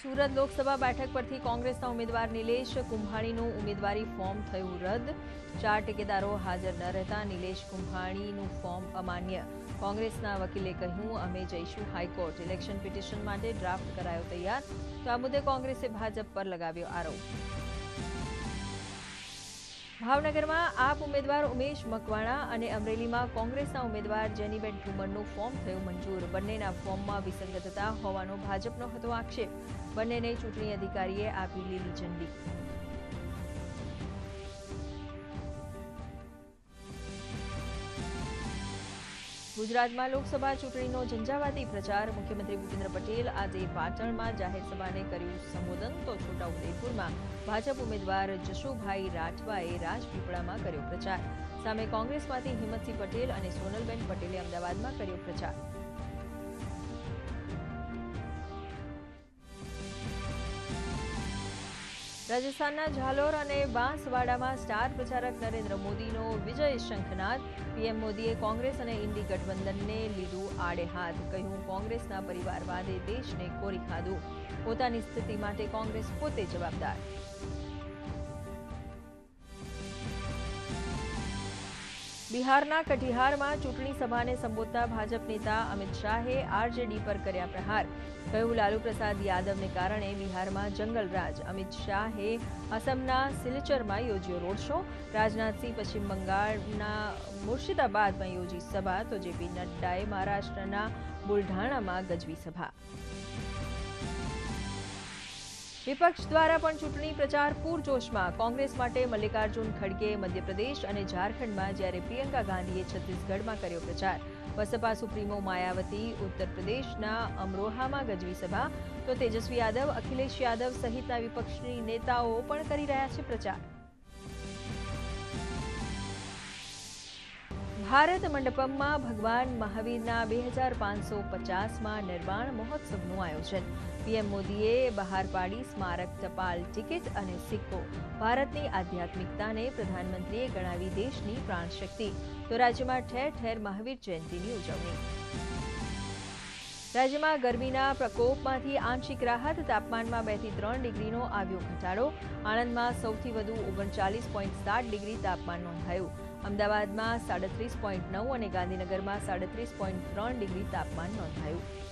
સુરત લોકસભા બેઠક પરથી કોંગ્રેસના ઉમેદવાર નિલેશ કુંભાણીનું ઉમેદવારી ફોર્મ થયું રદ। 4 ટેકેદારો હાજર ન રહેતા નિલેશ કુંભાણીનું ફોર્મ અમાન્ય। કોંગ્રેસના વકીલે કહ્યું, અમે જઈશું હાઈકોર્ટ। ઇલેક્શન પિટિશન માટે ડ્રાફ્ટ કરાયો તૈયાર। તો આ મુદ્દે કોંગ્રેસે ભાજપ પર લગાવ્યો આરોપ। ભાવનગરમાં આપ ઉમેદવાર ઉમેશ મકવાણા અને અમરેલીમાં કોંગ્રેસના ઉમેદવાર જેનીબેન ઠુમરનું ફોર્મ થયું મંજૂર। બંનેના ફોર્મમાં વિસંગતતા હોવાનો ભાજપનો હતો આક્ષેપ। બંનેને ચૂંટણી અધિકારીએ આપી લીલી ઝંડી। ગુજરાતમાં લોકસભા ચૂંટણીનો ઝંઝાવાતી પ્રચાર। મુખ્યમંત્રી ભૂપેન્દ્ર પટેલ આજે પાટણમાં જાહેર સભાને કર્યું સંબોધન। તો છોટાઉદેપુરમાં ભાજપ ઉમેદવાર જશુભાઈ રાઠવાએ રાજપીપળામાં કર્યો પ્રચાર। સામે કોંગ્રેસમાંથી હિંમતસિંહ પટેલ અને સોનલબેન પટેલે અમદાવાદમાં કર્યો પ્રચાર। રાજસ્થાનના ઝાલોર અને બાંસવાડામાં સ્ટાર પ્રચારક નરેન્દ્ર મોદીનો વિજય શંખનાદ। પીએમ મોદીએ કોંગ્રેસ અને ઇન્ડી ગઠબંધનને લીધું આડે હાથ। કહ્યું, કોંગ્રેસના પરિવારવાદે દેશને કોરી ખાધું। પોતાની સ્થિતિ માટે કોંગ્રેસ પોતે જવાબદાર। બિહારના કટિહારમાં ચૂંટણી સભાને સંબોધતા ભાજપ નેતા અમિત શાહે આરજેડી પર કર્યા પ્રહાર। કહ્યું, લાલુ પ્રસાદ યાદવને કારણે બિહારમાં જંગલરાજ। અમિત શાહે અસમના સિલચરમાં યોજ્યો રોડ શો। રાજનાથસિંહ પશ્ચિમ બંગાળના મુર્શિદાબાદમાં યોજી સભા। તો જેપી નડ્ડાએ મહારાષ્ટ્રના બુલઢાણામાં ગજવી સભા। વિપક્ષ દ્વારા પણ ચૂંટણી પ્રચાર પૂરજોશમાં। કોંગ્રેસ માટે મલ્લિકાર્જુન ખડગે મધ્યપ્રદેશ અને ઝારખંડમાં, જ્યારે પ્રિયંકા ગાંધીએ છત્તીસગઢમાં કર્યો પ્રચાર। બસપા સુપ્રીમો માયાવતી ઉત્તર પ્રદેશના અમરોહામાં ગજવી સભા। તો તેજસ્વી યાદવ, અખિલેશ યાદવ સહિતના વિપક્ષી નેતાઓ પણ કરી રહ્યા છે પ્રચાર। ભારત મંડપમમાં ભગવાન મહાવીરના 2550માં નિર્વાણ મહોત્સવનું આયોજન। પીએમ મોદીએ બહાર પાડી સ્મારક ટપાલ ટિકિટ અને સિક્કો। ભારતની આધ્યાત્મિકતાને પ્રધાનમંત્રીએ ગણાવી દેશની પ્રાણશક્તિ। તો રાજ્યમાં ઠેર ઠેર મહાવીર જયંતિની ઉજવણી। રાજ્યમાં ગરમીના પ્રકોપમાંથી આંશિક રાહત। તાપમાનમાં 2 થી 3 ડિગ્રીનો આવ્યો ઘટાડો। આણંદમાં સૌથી વધુ 39.7 ડિગ્રી તાપમાન નોંધાયું। અમદાવાદમાં 37.9 અને ગાંધીનગરમાં 37.3 ડિગ્રી તાપમાન નોંધાયું।